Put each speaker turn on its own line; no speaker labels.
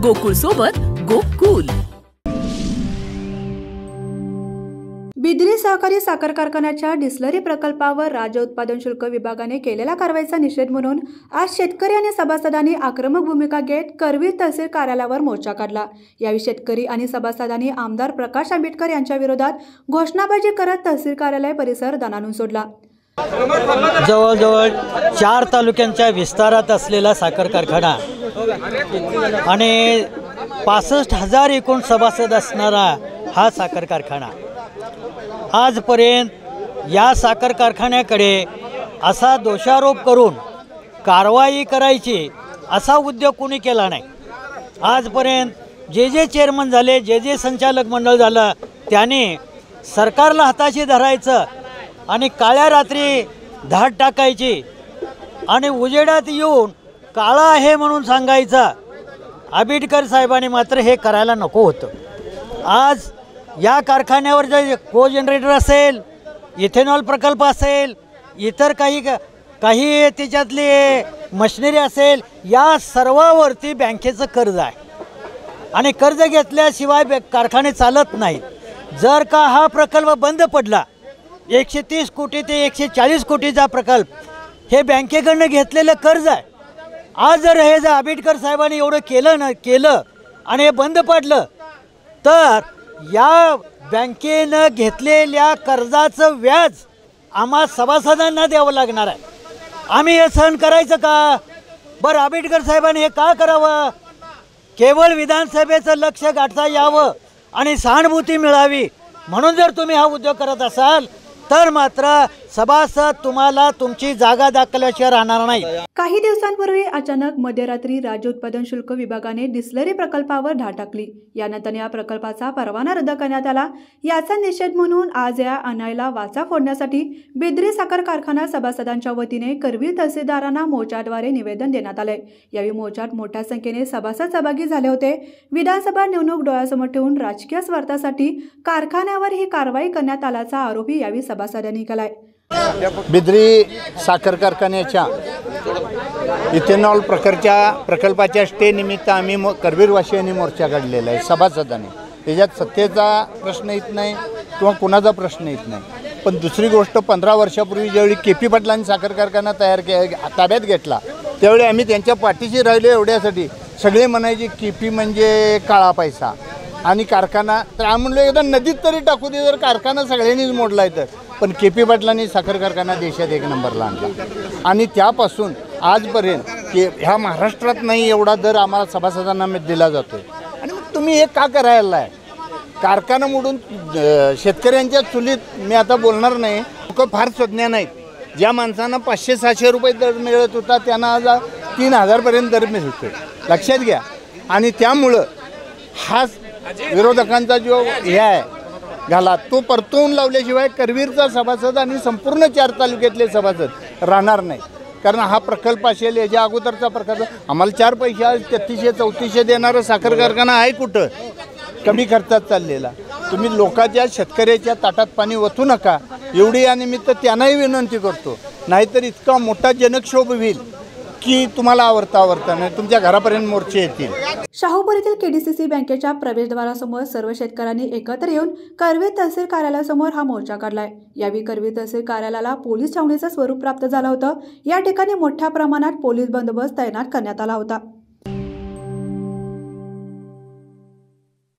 गोकुळ सोबत गोकुल।
बिद्री सहकारी साखर कारखान्याच्या डिस्लरी प्रकल्पावर राज्य उत्पादन शुल्क विभागाने केलेल्या कारवाईचा निषेध म्हणून आज शेतकरी आणि सभासदांनी आक्रमक भूमिका घेत करवीर तहसील कार्यालयावर मोर्चा काढला। यावेळी शेतकरी आणि सभासदांनी आमदार प्रकाश आंबेडकर यांच्या विरोधात घोषणाबाजी करत तहसील कार्यालय परिसर दणाणून सोडला।
जवळजवळ 4 तालुक्यांच्या विस्तारात असलेला साखर कारखाना आणि 65,000 एकूण सभासद असणारा हा साखर कारखाना आजपर्यंत या साखर कारखान्याकडे असा दोषारोप करून कारवाई करायची असा उद्योग कोणी केला नाही। आजपर्यंत जे चेअरमन झाले, जे संचालक मंडळ झालं, त्याने सरकारला हाताशी धरायचं आणि काळ्या रात्री धाड टाकायची आणि उजेडात येऊन काळा आहे म्हणून सांगायचं। आंबेडकर साहेबांनी मात्र हे करायला नको होतं। आज या कारखान्यावर जे को जनरेटर असेल, इथेनॉल प्रकल्प असेल, इतर काही त्याच्यातली मशिनरी असेल, या सर्वावरती बँकेचं कर्ज आहे आणि कर्ज घेतल्याशिवाय कारखाने चालत नाहीत। जर का हा प्रकल्प बंद पडला, 130 कोटी ते 140 कोटीचा प्रकल्प हे बँकेकडनं घेतलेलं कर्ज आहे। आज जर हे आंबेडकर साहेबांनी एवढं केलं आणि हे बंद पडलं तर या बँकेनं घेतलेल्या कर्जाचं व्याज आम्हा सभासदांना द्यावं लागणार आहे। आम्ही हे सहन करायचं का? बरं, आंबेडकर साहेबांनी हे का करावं? केवळ विधानसभेचं लक्ष गाठता यावं आणि सहानुभूती मिळावी म्हणून जर तुम्ही हा उद्योग करत असाल तर मात्र सभासद तुम्हाला तुमची जागा दाखवल्याशिवाय राहणार नाही।
काही दिवसांपूर्वी अचानक मध्यरात्री राज्य उत्पादन शुल्क विभागाने डिस्लरी प्रकल्पावर धाड टाकली। यानंतर या प्रकल्पाचा परवाना रद्द करण्यात आला। याचा निषेध म्हणून आज या अन्यायाला वाचा फोडण्यासाठी बिद्री साखर कारखाना सभासदांच्या वतीने करवीर तहसीलदारांना मोर्चाद्वारे निवेदन देण्यात आले। यावेळी मोर्चात मोठ्या संख्येने सभासद सहभागी झाले होते। विधानसभा निवडणूक डोळ्यासमोर ठेवून राजकीय स्वार्थासाठी कारखान्यावर ही कारवाई करण्यात आल्याचा आरोपही यावेळी सभासदांनी केलाय।
बिद्री साखर कारखान्याच्या इथेनॉल प्रकल्पाच्या स्टे निमित्त आम्ही करवीरवासियांनी मोर्चा काढलेला आहे सभासदांनी। त्याच्यात सत्तेचा प्रश्न येत नाही किंवा कुणाचा प्रश्न येत नाही। पण दुसरी गोष्ट, 15 वर्षापूर्वी ज्यावेळी के.पी. पाटलांनी साखर कारखाना ताब्यात घेतला त्यावेळी आम्ही त्यांच्या पाठीशी राहिलो। एवढ्यासाठी सगळे म्हणायचे के.पी. म्हणजे काळा पैसा आणि कारखाना, तर आम्ही म्हणलो एकदा नदीत तरी टाकू दे, जर कारखाना सगळ्यांनीच मोडलाय तर। पण के.पी. पाटलांनी साखर कारखाना देशात 1 नंबरला आणला आणि त्यापासून आजपर्यंत ह्या महाराष्ट्रात नाही एवढा दर आम्हाला सभासदांना दिला जातो। आणि मग तुम्ही हे का करायला आहे? कारखाना मोडून शेतकऱ्यांच्या चुलीत मी आता बोलणार नाही, लोक फार संज्ञा नाहीत। ज्या माणसांना 500-600 रुपये दर मिळत होता त्यांना आज 3,000पर्यंत दर मिळतोय, लक्षात घ्या। आणि त्यामुळं हा विरोधकांचा जो हे आहे घाला तो परतवून लावल्याशिवाय करवीरचा सभासद आणि संपूर्ण 4 तालुक्यातले सभासद राहणार नाही। कारण हा प्रकल्प असेल, याच्या अगोदरचा प्रकल्प आम्हाला 4 पैसे 3300-3400 देणारा साखर कारखाना आहे कुठं? कमी खर्चात चाललेला। तुम्ही लोकांच्या शेतकऱ्याच्या ताटात पाणी ओतू नका एवढी या निमित्त त्यांनाही विनंती करतो। नाहीतर इतका मोठा जनक्षोभ होईल की तुम्हाला आवडता नाही, तुमच्या घरापर्यंत मोर्चे येतील।
शाहूपुरीतील केडीसीसी बँकेच्या प्रवेशद्वारासमोर सर्व शेतकऱ्यांनी एकत्र येऊन करवीर तहसील कार्यालयासमोर हा मोर्चा काढलाय। यावेळी करवीर तहसील कार्यालयाला पोलीस छावणीचं स्वरूप प्राप्त झालं होतं। या ठिकाणी मोठ्या प्रमाणात पोलीस बंदोबस्त तैनात करण्यात आला होता।